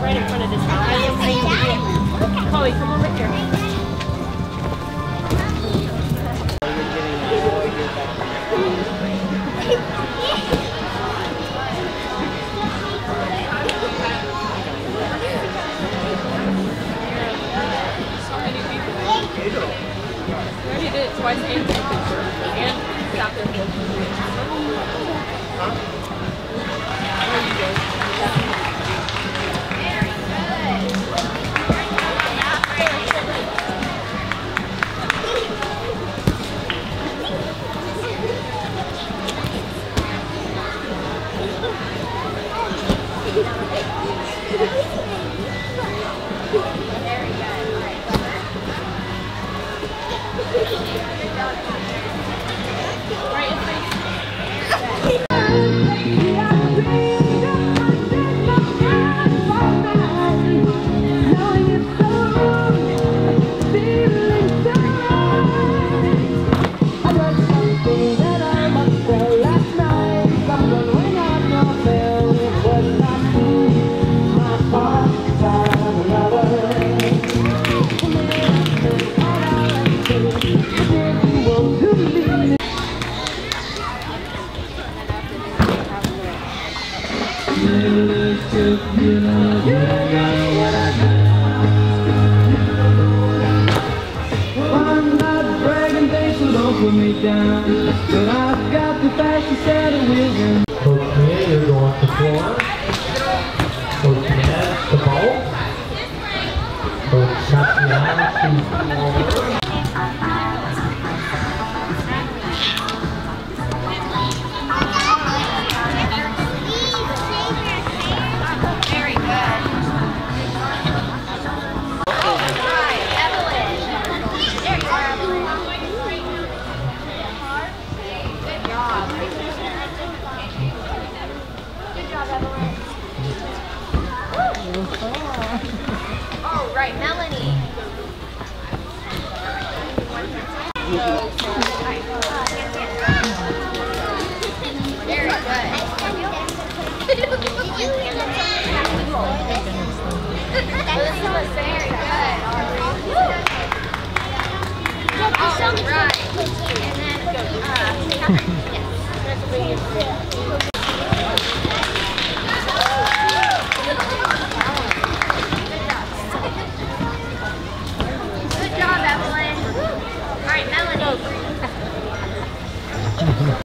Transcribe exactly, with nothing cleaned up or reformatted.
right in front of this house. Chloe, come over here. We already did it twice and take a picture. And stop there for a picture. Huh? There you go. Very put me down, but I've got the fastest set of wisdom. Coach Mia, you're going to floor. Coach Ned, the ball. Coach Tatiana, she's forward. Oh, right, Melanie. Very good. This was very good. All right. And then, uh, yes.